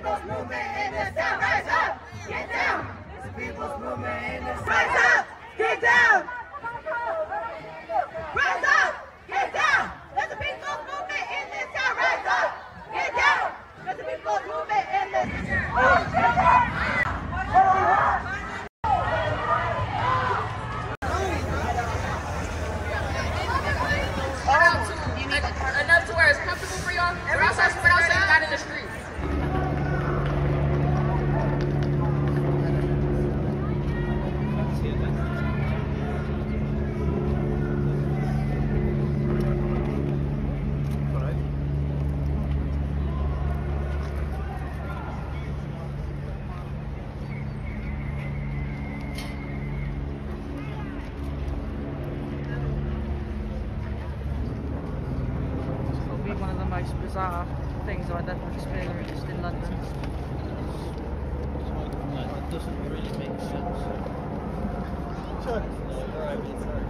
people's movement in this town. Rise up, get down. It's the people's movement in this town. Rise up, get down. Rise up, get down. There's a people's movement in this town. Rise up, get down. There's a people's movement in this town. Enough to where it's comfortable for y'all. We're outside, not in the street. One of the most bizarre things I've ever experienced in London. That doesn't really make sense.